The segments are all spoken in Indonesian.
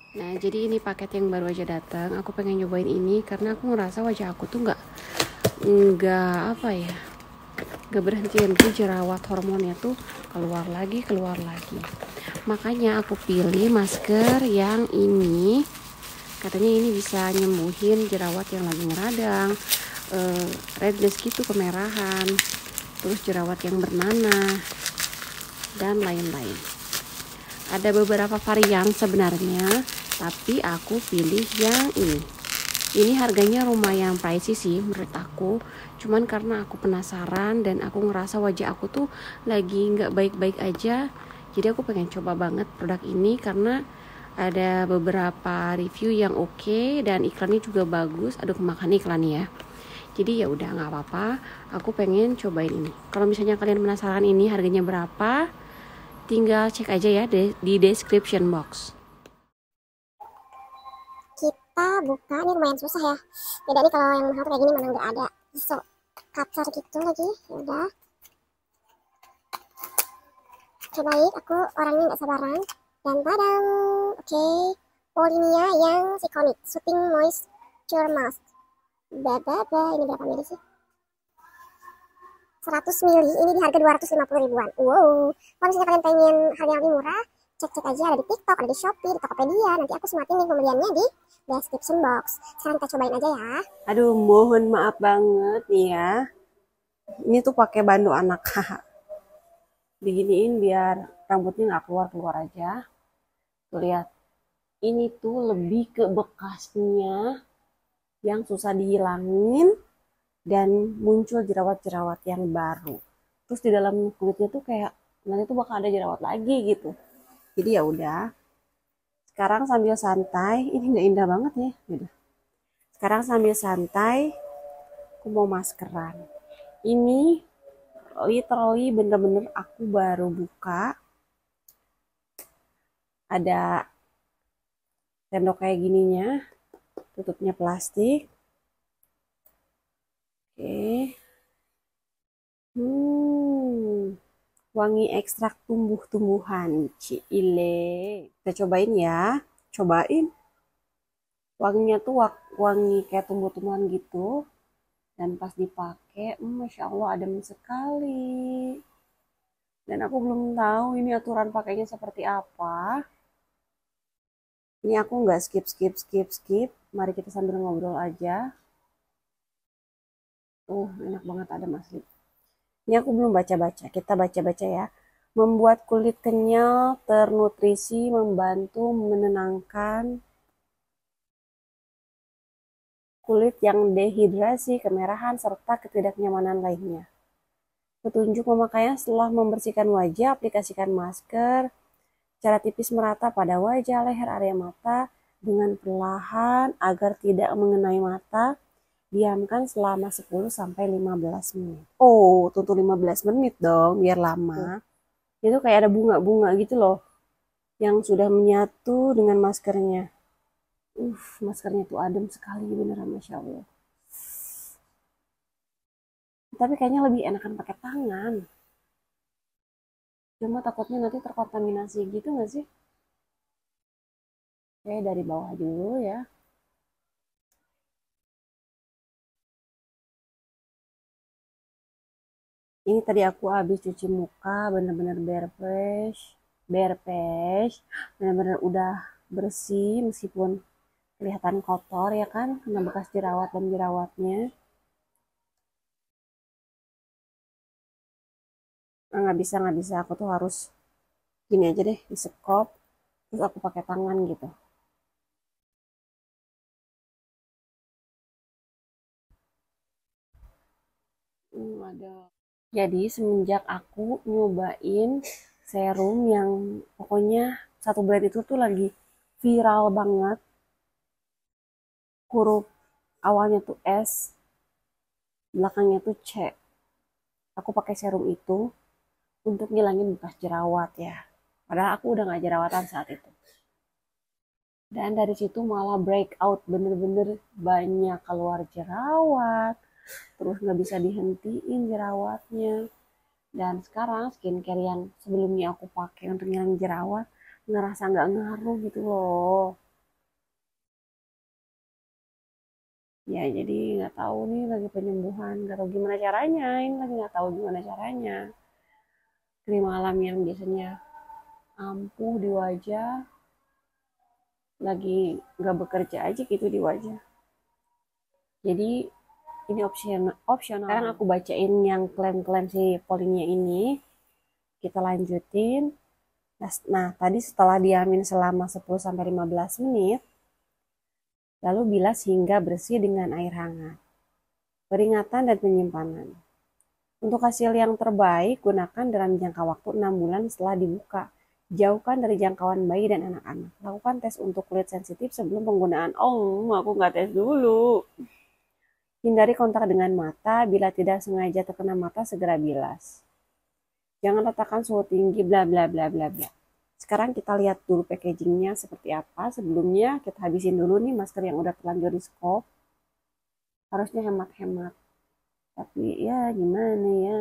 Nah, jadi ini paket yang baru aja datang. Aku pengen nyobain ini karena aku ngerasa wajah aku tuh nggak apa ya, nggak berhenti jerawat hormonnya tuh keluar lagi. Makanya aku pilih masker yang ini. Katanya ini bisa nyembuhin jerawat yang lagi ngeradang, redness gitu, kemerahan, terus jerawat yang bernanah dan lain-lain. Ada beberapa varian sebenarnya, tapi aku pilih yang ini. Ini harganya lumayan pricey sih menurut aku. Cuman karena aku penasaran dan aku ngerasa wajah aku tuh lagi nggak baik-baik aja. Jadi aku pengen coba banget produk ini karena ada beberapa review yang oke dan iklannya juga bagus. Aduh, kemakan iklan ya. Jadi ya udah nggak apa-apa. Aku pengen cobain ini. Kalau misalnya kalian penasaran ini harganya berapa, tinggal cek aja ya di description box. Kita buka, ini lumayan susah ya. Beda nih kalau yang mahal tuh kayak gini mana nggak ada iso kapsel gitu lagi. Ya udah, oke baik, aku orangnya nggak sabaran. Dan tadam, oke, Polinia yang Siconic Soothing Moisture Mask. Baba, ini berapa mili sih? 100 mili, ini di harga 250 ribuan. Wow, kalau misalnya kalian pengen harga yang lebih murah, cek-cek aja, ada di TikTok, ada di Shopee, di Tokopedia. Nanti aku sematin link pembeliannya di description box. Sekarang kita cobain aja ya. Aduh, mohon maaf banget nih ya. Ini tuh pakai bando anak. Diginiin biar rambutnya nggak keluar-keluar aja. Tuh lihat. Ini tuh lebih ke bekasnya yang susah dihilangin dan muncul jerawat-jerawat yang baru. Terus di dalam kulitnya tuh kayak nanti tuh bakal ada jerawat lagi gitu. Jadi ya udah. Sekarang sambil santai, ini nggak indah banget ya. Gitu. Sekarang sambil santai, aku mau maskeran. Ini literally bener-bener aku baru buka. Ada sendok kayak gininya, tutupnya plastik. Oke. Wangi ekstrak tumbuh-tumbuhan, Cile. Kita cobain ya. Cobain. Wanginya tuh wangi kayak tumbuh-tumbuhan gitu. Dan pas dipakai, Masya Allah adem sekali. Dan aku belum tahu ini aturan pakainya seperti apa. Ini aku nggak skip. Mari kita sambil ngobrol aja. Enak banget adem asli. Ini aku belum baca-baca. Kita baca-baca ya. Membuat kulit kenyal, ternutrisi, membantu menenangkan kulit yang dehidrasi, kemerahan, serta ketidaknyamanan lainnya. Petunjuk pemakaian setelah membersihkan wajah, aplikasikan masker, cara tipis merata pada wajah, leher, area mata dengan perlahan agar tidak mengenai mata. Diamkan selama 10-15 menit. Oh, tutup 15 menit dong, biar lama. Itu kayak ada bunga-bunga gitu loh, yang sudah menyatu dengan maskernya. Maskernya tuh adem sekali beneran, Masya Allah. Tapi kayaknya lebih enakan pakai tangan. Cuma takutnya nanti terkontaminasi gitu gak sih? Oke, dari bawah dulu ya. Ini tadi aku habis cuci muka, bener-bener bare fresh, bener-bener udah bersih meskipun kelihatan kotor ya kan, kena bekas jerawat dan jerawatnya. Nggak bisa, aku tuh harus gini aja deh, disekop, terus aku pakai tangan gitu. Ada. Jadi semenjak aku nyobain serum yang pokoknya satu brand itu tuh lagi viral banget, huruf awalnya tuh S, belakangnya tuh C. Aku pakai serum itu untuk ngilangin bekas jerawat ya. Padahal aku udah gak jerawatan saat itu. Dan dari situ malah breakout, bener-bener banyak keluar jerawat. Terus gak bisa dihentiin jerawatnya. Dan sekarang skincare yang sebelumnya aku pakai untuk ngilangin jerawat, ngerasa gak ngaruh gitu loh. Ya jadi nggak tahu nih lagi penyembuhan, nggak tahu gimana caranya, ini lagi nggak tahu gimana caranya. Krim alam yang biasanya ampuh di wajah lagi nggak bekerja aja gitu di wajah. Jadi ini opsional. Sekarang aku bacain yang klaim-klaim si Polinya ini, kita lanjutin. Nah, tadi setelah diamin selama 10-15 menit, lalu bilas hingga bersih dengan air hangat. Peringatan dan penyimpanan. Untuk hasil yang terbaik, gunakan dalam jangka waktu 6 bulan setelah dibuka. Jauhkan dari jangkauan bayi dan anak-anak. Lakukan tes untuk kulit sensitif sebelum penggunaan. Oh, aku nggak tes dulu. Hindari kontak dengan mata. Bila tidak sengaja terkena mata, segera bilas. Jangan letakkan suhu tinggi, bla bla bla bla bla. Sekarang kita lihat dulu packagingnya seperti apa. Sebelumnya kita habisin dulu nih masker yang udah terlanjur di skop. Harusnya hemat-hemat. Tapi ya gimana ya.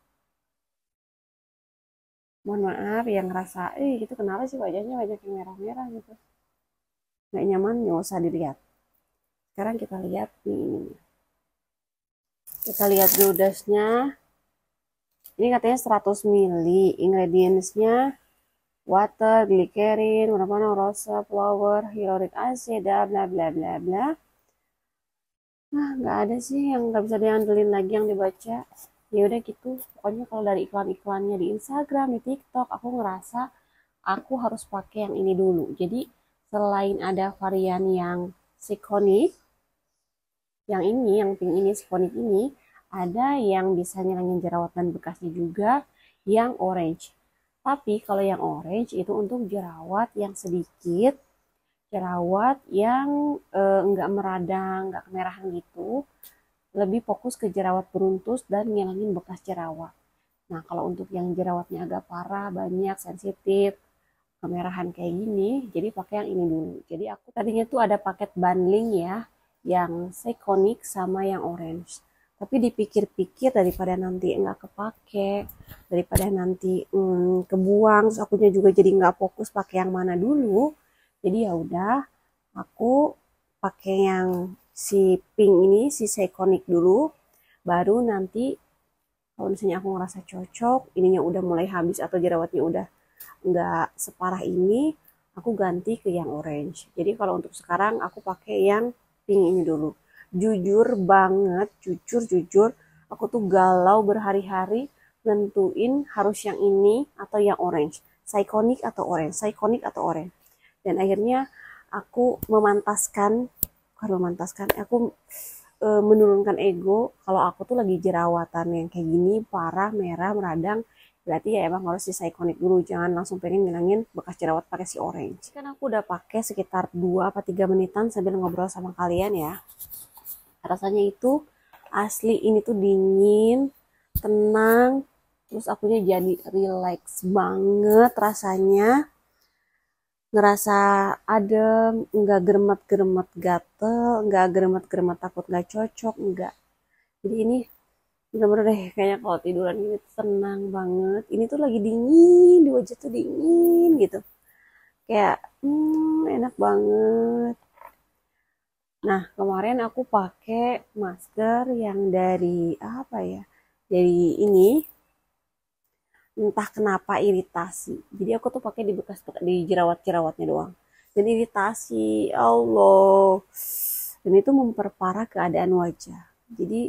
Mohon maaf yang ngerasa, gitu kenapa sih wajahnya wajah yang merah-merah gitu. Nggak nyaman, nggak usah dilihat. Sekarang kita lihat nih. Kita lihat dulu dosnya. Ini katanya 100 ml. Ingredientsnya water, glycerin, warna rosa, flower, hyaluronic acid, bla bla bla bla. Nah, nggak ada sih yang nggak bisa diandelin lagi yang dibaca. Ya udah gitu. Pokoknya kalau dari iklan-iklannya di Instagram, di TikTok, aku ngerasa aku harus pakai yang ini dulu. Jadi selain ada varian yang Siconic, yang ini, yang pink ini, Siconic ini, ada yang bisa ngilangin jerawat dan bekasnya juga, yang orange. Tapi kalau yang orange itu untuk jerawat yang sedikit, jerawat yang enggak meradang, enggak kemerahan gitu, lebih fokus ke jerawat beruntus dan ngilangin bekas jerawat. Nah, kalau untuk yang jerawatnya agak parah, banyak, sensitif, kemerahan kayak gini, jadi pakai yang ini dulu. Jadi aku tadinya tuh ada paket bundling ya, yang Siconic sama yang orange. Tapi dipikir-pikir daripada nanti nggak kepake, daripada nanti kebuang, terus akunya juga jadi nggak fokus pakai yang mana dulu. Jadi ya udah, aku pakai yang si pink ini, si Siconic dulu, baru nanti kalau misalnya aku ngerasa cocok, ininya udah mulai habis atau jerawatnya udah nggak separah ini, aku ganti ke yang orange. Jadi kalau untuk sekarang aku pakai yang pink ini dulu. Jujur banget, jujur, aku tuh galau berhari-hari nentuin harus yang ini atau yang orange. Siconic atau orange, Siconic atau orange. Dan akhirnya aku aku menurunkan ego kalau aku tuh lagi jerawatan yang kayak gini, parah, merah, meradang, berarti ya emang harus di Siconic dulu, jangan langsung pengen ngilangin bekas jerawat pakai si orange. Kan aku udah pakai sekitar 2-3 menitan sambil ngobrol sama kalian ya. Rasanya itu asli, ini tuh dingin, tenang, terus akunya jadi relax banget rasanya. Ngerasa adem, nggak geremet-geremet gatel, nggak geremet-geremet takut nggak cocok, nggak. Jadi ini bener-bener deh kayaknya kalau tiduran ini tenang banget. Ini tuh lagi dingin, di wajah tuh dingin gitu. Kayak enak banget. Nah, kemarin aku pakai masker yang dari apa ya? Dari ini, entah kenapa iritasi. Jadi aku tuh pakai di jerawat-jerawatnya doang. Dan iritasi, Allah. Dan itu memperparah keadaan wajah. Jadi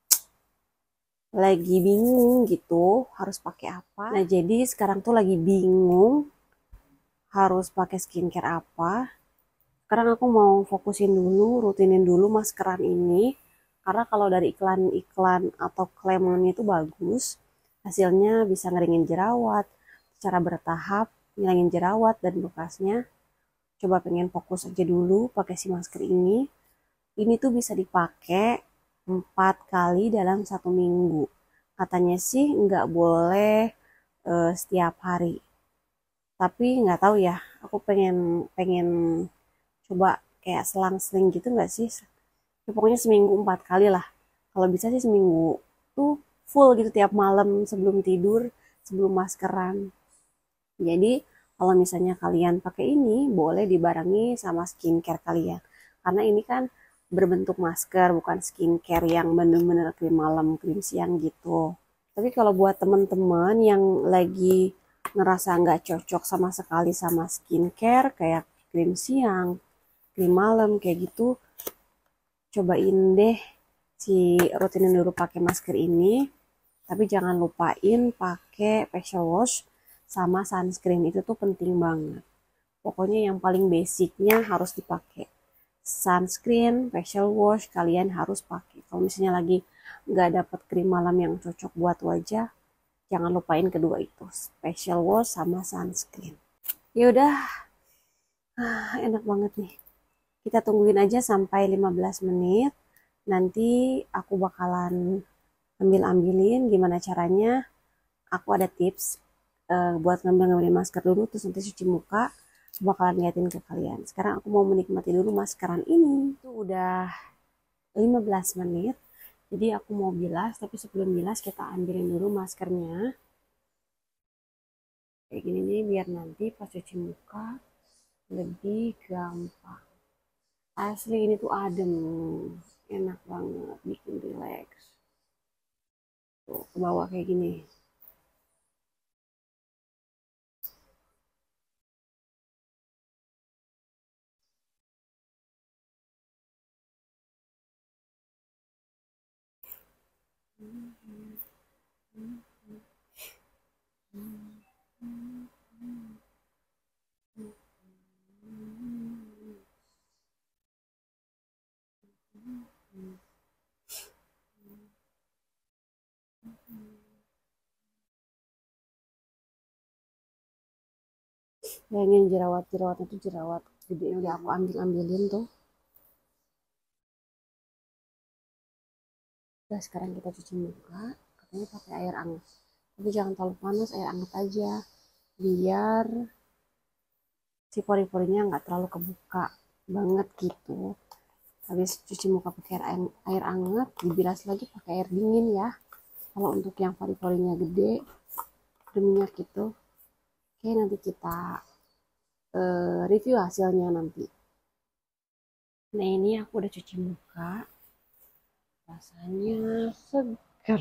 lagi bingung gitu harus pakai apa. Nah, jadi sekarang tuh lagi bingung harus pakai skincare apa. Sekarang aku mau fokusin dulu, rutinin dulu maskeran ini. Karena kalau dari iklan-iklan atau klaimannya itu bagus, hasilnya bisa ngeringin jerawat, secara bertahap, ngilangin jerawat dan bekasnya. Coba pengen fokus aja dulu pakai si masker ini. Ini tuh bisa dipakai 4 kali dalam 1 minggu. Katanya sih nggak boleh setiap hari. Tapi nggak tahu ya, aku pengen coba kayak selang-seling gitu nggak sih? Ya, pokoknya seminggu 4 kali lah. Kalau bisa sih seminggu tuh full gitu tiap malam sebelum tidur, sebelum maskeran. Jadi kalau misalnya kalian pakai ini, boleh dibarengi sama skincare kalian. Karena ini kan berbentuk masker, bukan skincare yang bener-bener krim malam, krim siang gitu. Tapi kalau buat teman-teman yang lagi ngerasa nggak cocok sama sekali sama skincare kayak krim siang, krim malam kayak gitu, cobain deh si rutinin dulu pakai masker ini. Tapi jangan lupain pakai facial wash sama sunscreen, itu tuh penting banget. Pokoknya yang paling basicnya harus dipakai. Sunscreen, facial wash kalian harus pakai. Kalau misalnya lagi nggak dapet krim malam yang cocok buat wajah, jangan lupain kedua itu, facial wash sama sunscreen. Ya udah, enak banget nih. Kita tungguin aja sampai 15 menit. Nanti aku bakalan ambilin gimana caranya. Aku ada tips buat ngambil masker dulu, terus nanti cuci muka. Aku bakalan liatin ke kalian. Sekarang aku mau menikmati dulu maskeran ini. Itu udah 15 menit. Jadi aku mau bilas, tapi sebelum bilas kita ambilin dulu maskernya. Kayak gini nih, biar nanti pas cuci muka lebih gampang. Asli ini tuh adem, enak banget, bikin relax. Tuh, ke bawah kayak gini. Bayangin jerawat-jerawat itu jerawat gede udah aku ambilin tuh. Udah sekarang kita cuci muka, katanya pakai air hangat. Tapi jangan terlalu panas, air hangat aja. Biar si pori-porinya nggak terlalu kebuka banget gitu. Habis cuci muka pakai air hangat, dibilas lagi pakai air dingin ya. Kalau untuk yang pori-porinya gede, berminyak gitu. Oke, nanti kita review hasilnya nanti. Nah ini aku udah cuci muka, rasanya segar.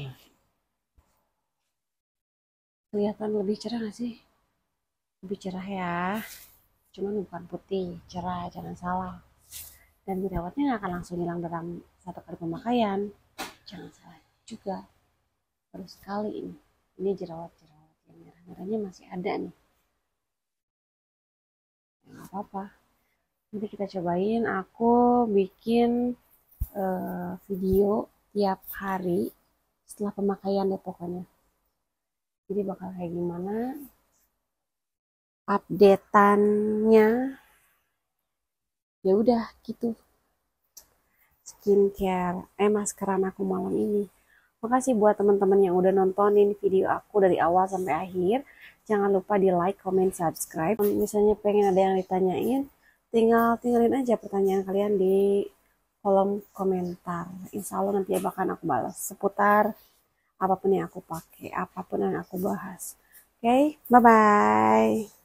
Kelihatan lebih cerah gak sih? Lebih cerah ya. Cuman bukan putih, cerah, jangan salah. Dan jerawatnya nggak akan langsung hilang dalam satu kali pemakaian. Jangan salah juga. Baru sekali ini. Ini jerawat-jerawat yang merah-merahnya masih ada nih. Nggak apa-apa. Nanti kita cobain. Aku bikin video tiap hari setelah pemakaian deh pokoknya. Jadi bakal kayak gimana updateannya. Ya udah gitu. Skincare maskeran aku malam ini. Makasih buat teman-teman yang udah nontonin video aku dari awal sampai akhir. Jangan lupa di like, comment, subscribe. Misalnya pengen ada yang ditanyain, tinggalin aja pertanyaan kalian di kolom komentar. Insya Allah nanti bakal aku balas seputar apapun yang aku pakai, apapun yang aku bahas. Oke, bye-bye.